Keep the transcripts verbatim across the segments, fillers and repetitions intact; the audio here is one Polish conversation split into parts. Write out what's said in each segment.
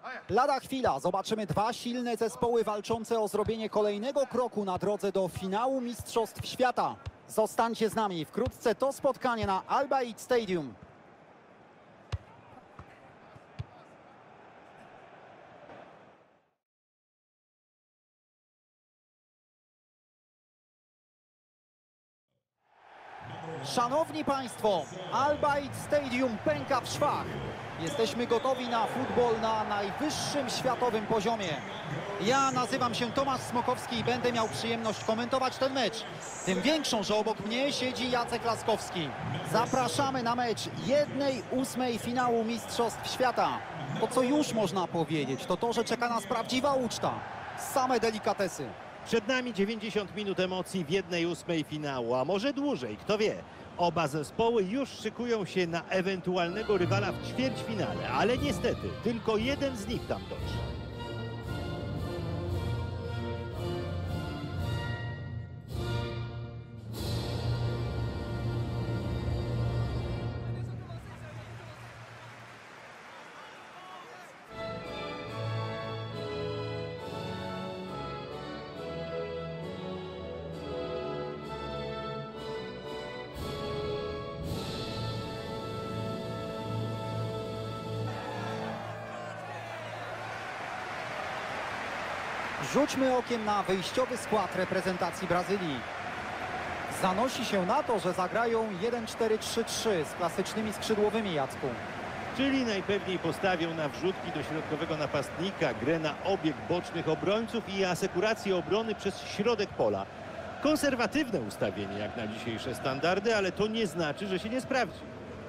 Lada chwila, zobaczymy dwa silne zespoły walczące o zrobienie kolejnego kroku na drodze do finału Mistrzostw Świata. Zostańcie z nami, wkrótce to spotkanie na Al Bayt Stadium. Szanowni Państwo, Al Bayt Stadium pęka w szwach. Jesteśmy gotowi na futbol na najwyższym światowym poziomie. Ja nazywam się Tomasz Smokowski i będę miał przyjemność komentować ten mecz. Tym większą, że obok mnie siedzi Jacek Laskowski. Zapraszamy na mecz jednej ósmej finału Mistrzostw Świata. To, co już można powiedzieć, to to, że czeka nas prawdziwa uczta. Same delikatesy. Przed nami dziewięćdziesiąt minut emocji w jednej ósmej finału, a może dłużej, kto wie. Oba zespoły już szykują się na ewentualnego rywala w ćwierćfinale, ale niestety tylko jeden z nich tam dotrze. Rzućmy okiem na wyjściowy skład reprezentacji Brazylii. Zanosi się na to, że zagrają jeden cztery trzy trzy z klasycznymi skrzydłowymi, Jacku. Czyli najpewniej postawią na wrzutki do środkowego napastnika, grę na obieg bocznych obrońców i asekurację obrony przez środek pola. Konserwatywne ustawienie jak na dzisiejsze standardy, ale to nie znaczy, że się nie sprawdzi.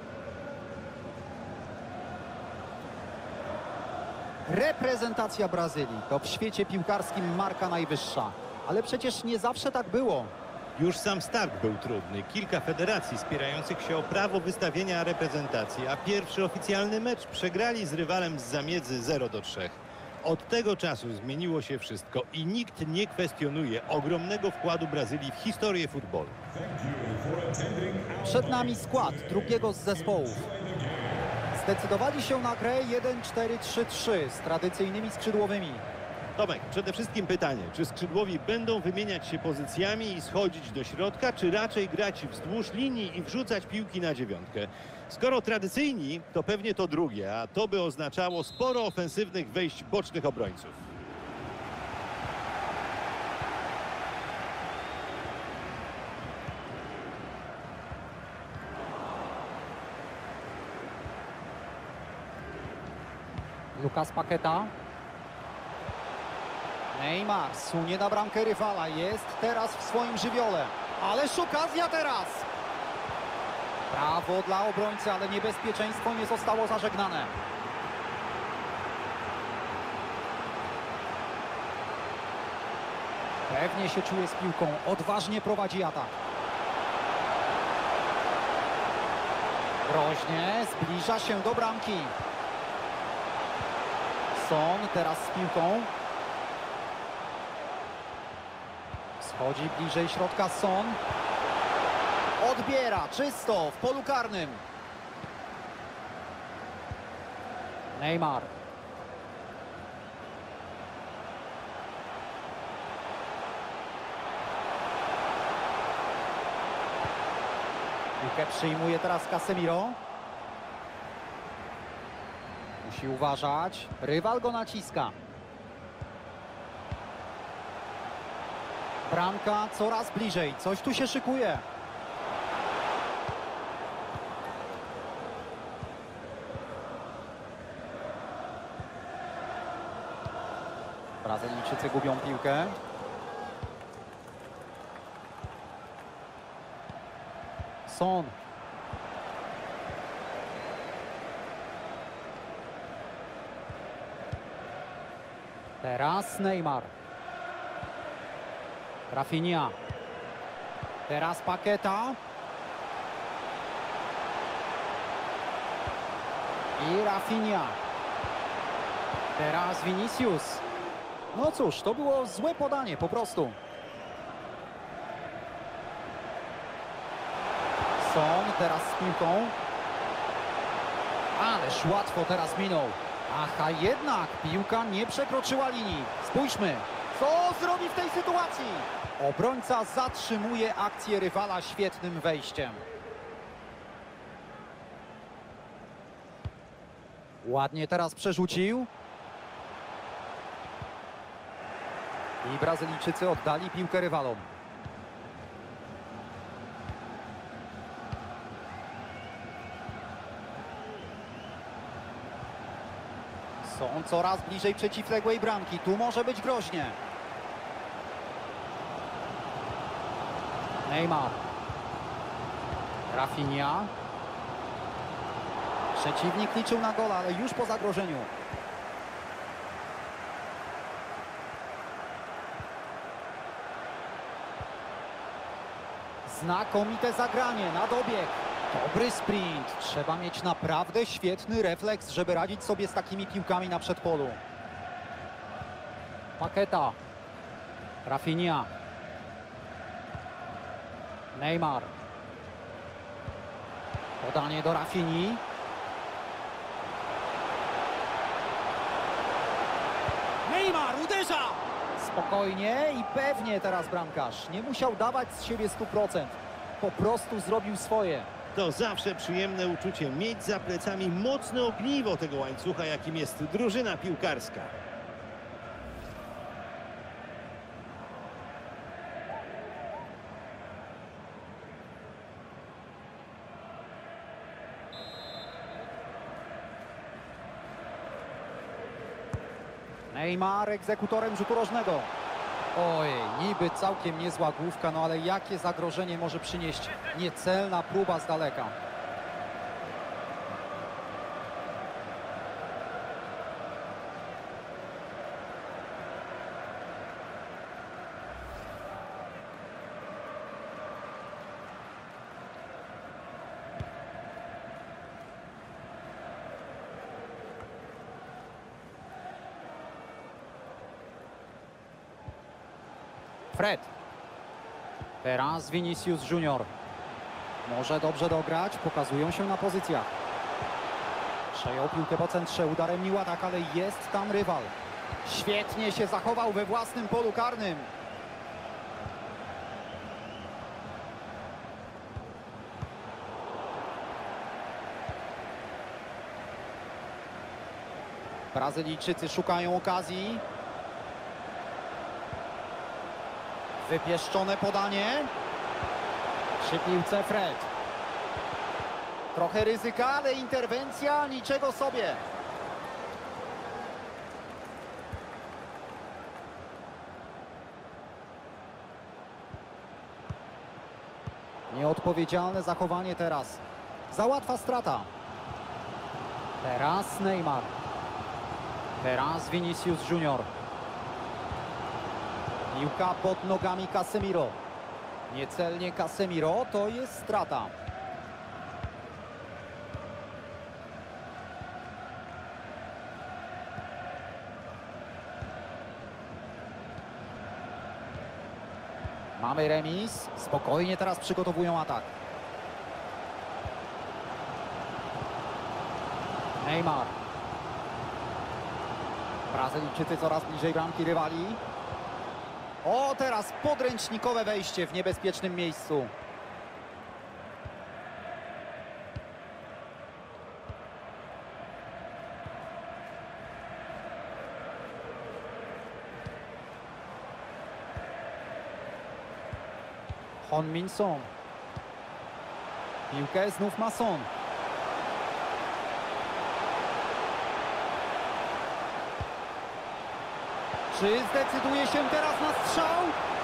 Reprezentacja Brazylii to w świecie piłkarskim marka najwyższa. Ale przecież nie zawsze tak było. Już sam start był trudny. Kilka federacji spierających się o prawo wystawienia reprezentacji, a pierwszy oficjalny mecz przegrali z rywalem z zamiedzy zero do trzech. Od tego czasu zmieniło się wszystko i nikt nie kwestionuje ogromnego wkładu Brazylii w historię futbolu. Przed nami skład drugiego z zespołów. Zdecydowali się na grę jeden cztery trzy trzy z tradycyjnymi skrzydłowymi. Tomek, przede wszystkim pytanie, czy skrzydłowi będą wymieniać się pozycjami i schodzić do środka, czy raczej grać wzdłuż linii i wrzucać piłki na dziewiątkę? Skoro tradycyjni, to pewnie to drugie, a to by oznaczało sporo ofensywnych wejść bocznych obrońców. Lucas Paqueta. Neymar sunie na bramkę rywala. Jest teraz w swoim żywiole. Ależ okazja teraz! Brawo dla obrońcy, ale niebezpieczeństwo nie zostało zażegnane. Pewnie się czuje z piłką. Odważnie prowadzi atak. Groźnie zbliża się do bramki. Son teraz z piłką. Schodzi bliżej środka Son. Odbiera czysto w polu karnym. Neymar. Piłkę przyjmuje teraz Casemiro. Musi uważać. Rywal go naciska. Bramka coraz bliżej. Coś tu się szykuje. Brazylijczycy gubią piłkę. Son. Teraz Neymar. Rafinha. Teraz Paqueta. I Rafinha. Teraz Vinicius. No cóż, to było złe podanie po prostu. Son teraz z piłką. Ależ łatwo teraz minął. Aha, jednak piłka nie przekroczyła linii. Spójrzmy, co zrobi w tej sytuacji. Obrońca zatrzymuje akcję rywala świetnym wejściem. Ładnie teraz przerzucił. I Brazylijczycy oddali piłkę rywalom. Są coraz bliżej przeciwległej bramki. Tu może być groźnie. Neymar. Rafinha. Przeciwnik liczył na gola, ale już po zagrożeniu. Znakomite zagranie na dobieg. Dobry sprint. Trzeba mieć naprawdę świetny refleks, żeby radzić sobie z takimi piłkami na przedpolu. Paqueta. Rafinha. Neymar. Podanie do Rafinhi. Neymar uderza! Spokojnie i pewnie teraz bramkarz. Nie musiał dawać z siebie stu procent. Po prostu zrobił swoje. To zawsze przyjemne uczucie mieć za plecami mocne ogniwo tego łańcucha, jakim jest drużyna piłkarska. Neymar egzekutorem rzutu rożnego. Ojej, niby całkiem niezła główka, no ale jakie zagrożenie może przynieść niecelna próba z daleka. Fred. Teraz Vinicius Junior. Może dobrze dograć, pokazują się na pozycjach. Przejął piłkę po centrze, udaremnił atak, ale jest tam rywal. Świetnie się zachował we własnym polu karnym. Brazylijczycy szukają okazji. Wypieszczone podanie. Przy piłce Fred. Trochę ryzyka, ale interwencja niczego sobie. Nieodpowiedzialne zachowanie teraz. Za łatwa strata. Teraz Neymar. Teraz Vinicius Junior. Piłka pod nogami Casemiro. Niecelnie Casemiro, to jest strata. Mamy remis. Spokojnie teraz przygotowują atak. Neymar. Brazylijczycy coraz bliżej bramki rywali. O, teraz podręcznikowe wejście w niebezpiecznym miejscu. Heung-min Son. Piłkę znów ma Son. Czy zdecyduje się teraz na strzał?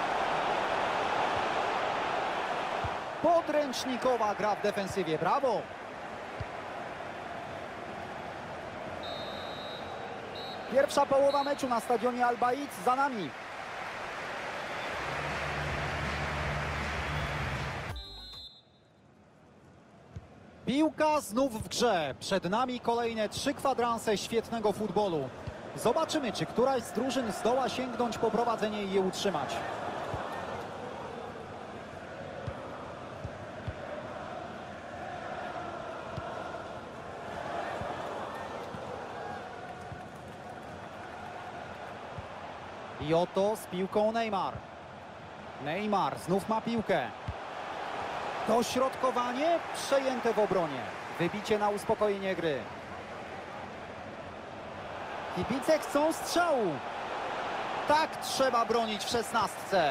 Podręcznikowa gra w defensywie. Brawo! Pierwsza połowa meczu na stadionie Al-Baid za nami. Piłka znów w grze. Przed nami kolejne trzy kwadranse świetnego futbolu. Zobaczymy, czy któraś z drużyn zdoła sięgnąć po prowadzenie i je utrzymać. I oto z piłką Neymar. Neymar znów ma piłkę. Dośrodkowanie przejęte w obronie. Wybicie na uspokojenie gry. Kibice chcą strzału. Tak trzeba bronić w szesnastce.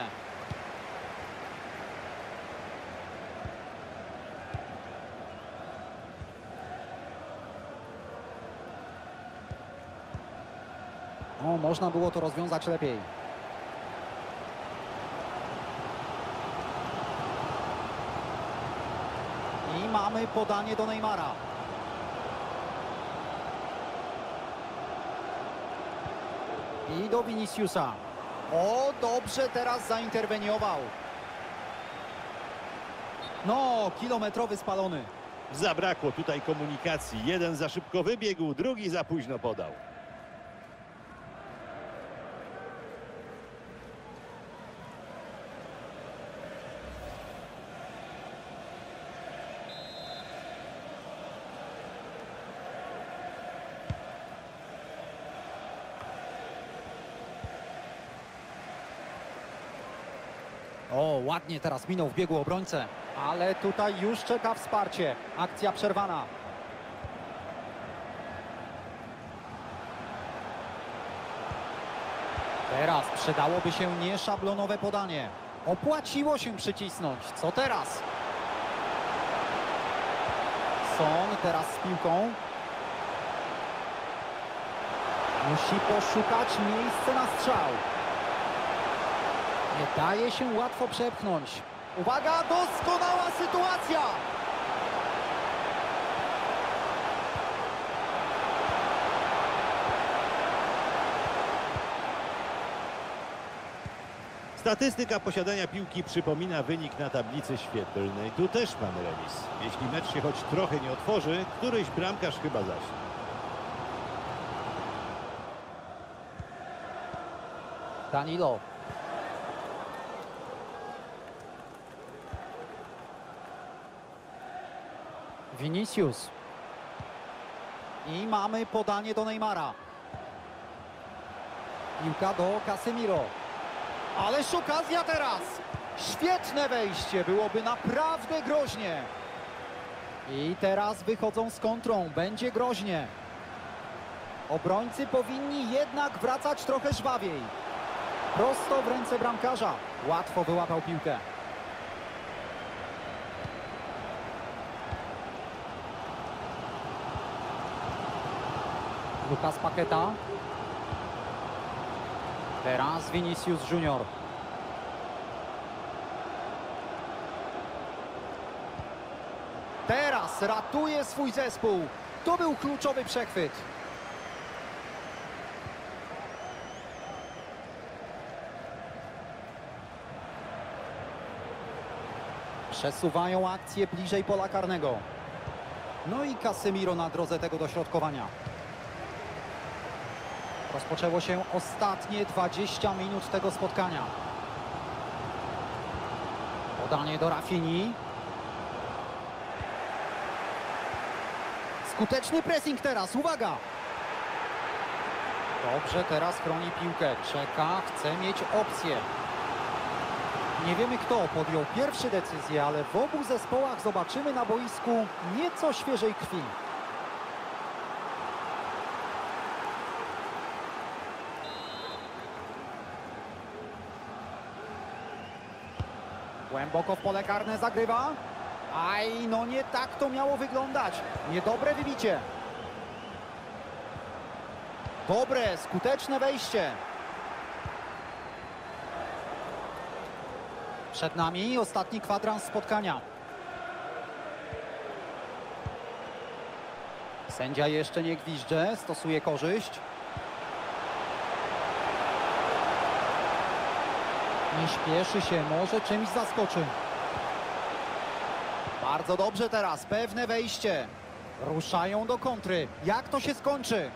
O, można było to rozwiązać lepiej. I mamy podanie do Neymara. I do Viniciusa. O, dobrze teraz zainterweniował. No, kilometrowy spalony. Zabrakło tutaj komunikacji. Jeden za szybko wybiegł, drugi za późno podał. O, ładnie teraz minął w biegu obrońcę, ale tutaj już czeka wsparcie. Akcja przerwana. Teraz przydałoby się nieszablonowe podanie. Opłaciło się przycisnąć. Co teraz? Son teraz z piłką. Musi poszukać miejsca na strzał. Nie daje się łatwo przepchnąć. Uwaga, doskonała sytuacja! Statystyka posiadania piłki przypomina wynik na tablicy świetlnej. Tu też mamy remis. Jeśli mecz się choć trochę nie otworzy, któryś bramkarz chyba zaśnie. Danilo. Vinicius. I mamy podanie do Neymara. Piłka do Casemiro. Ależ okazja teraz. Świetne wejście. Byłoby naprawdę groźnie. I teraz wychodzą z kontrą. Będzie groźnie. Obrońcy powinni jednak wracać trochę żwawiej. Prosto w ręce bramkarza. Łatwo wyłapał piłkę. Lucas Paqueta. Teraz Vinicius Junior. Teraz ratuje swój zespół. To był kluczowy przechwyt. Przesuwają akcję bliżej pola karnego. No i Casemiro na drodze tego dośrodkowania. Rozpoczęło się ostatnie dwadzieścia minut tego spotkania. Podanie do Rafini. Skuteczny pressing teraz, uwaga! Dobrze, teraz chroni piłkę. Czeka, chce mieć opcję. Nie wiemy, kto podjął pierwszy decyzję, ale w obu zespołach zobaczymy na boisku nieco świeżej krwi. Głęboko w pole karne zagrywa. Aj, no nie tak to miało wyglądać. Niedobre wybicie. Dobre, skuteczne wejście. Przed nami ostatni kwadrans spotkania. Sędzia jeszcze nie gwizdże, stosuje korzyść. Nie śpieszy się, może czymś zaskoczy. Bardzo dobrze teraz, pewne wejście. Ruszają do kontry. Jak to się skończy?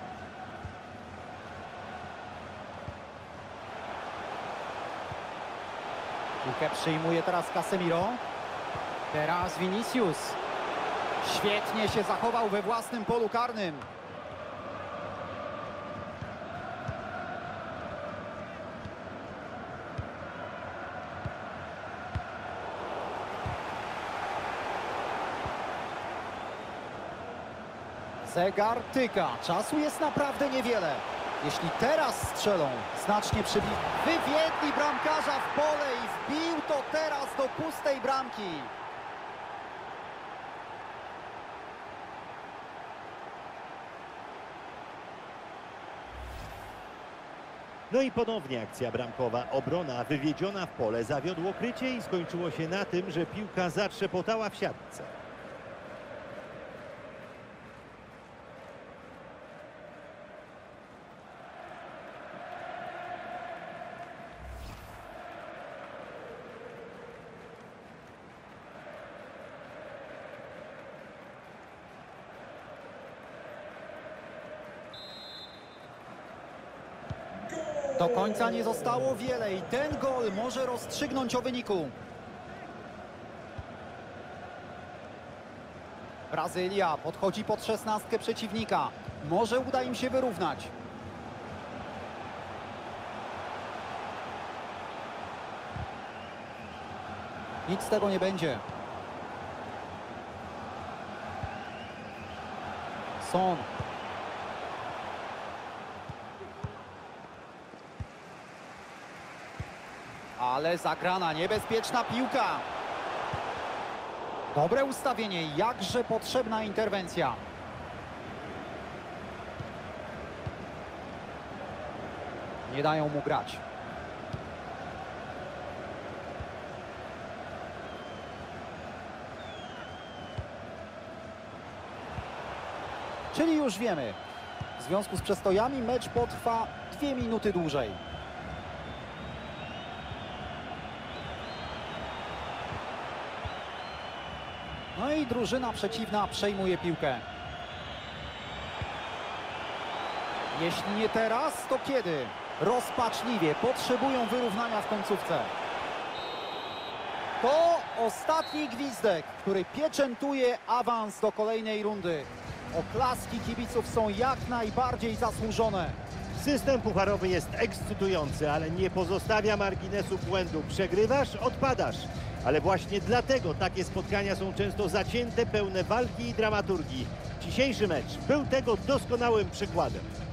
Piłkę przyjmuje teraz Casemiro. Teraz Vinicius. Świetnie się zachował we własnym polu karnym. Zegar tyka, czasu jest naprawdę niewiele. Jeśli teraz strzelą, znacznie przybi... Wywiedli bramkarza w pole i wbił to teraz do pustej bramki. No i ponownie akcja bramkowa. Obrona wywiedziona w pole zawiodło krycie i skończyło się na tym, że piłka zatrzepotała w siatce. Do końca nie zostało wiele i ten gol może rozstrzygnąć o wyniku. Brazylia podchodzi pod szesnastkę przeciwnika. Może uda im się wyrównać. Nic z tego nie będzie. Son. Ale zagrana niebezpieczna piłka. Dobre ustawienie, jakże potrzebna interwencja. Nie dają mu grać. Czyli już wiemy, w związku z przestojami mecz potrwa dwie minuty dłużej. No i drużyna przeciwna przejmuje piłkę. Jeśli nie teraz, to kiedy? Rozpaczliwie potrzebują wyrównania w końcówce. To ostatni gwizdek, który pieczętuje awans do kolejnej rundy. Oklaski kibiców są jak najbardziej zasłużone. System pucharowy jest ekscytujący, ale nie pozostawia marginesu błędu. Przegrywasz, odpadasz. Ale właśnie dlatego takie spotkania są często zacięte, pełne walki i dramaturgii. Dzisiejszy mecz był tego doskonałym przykładem.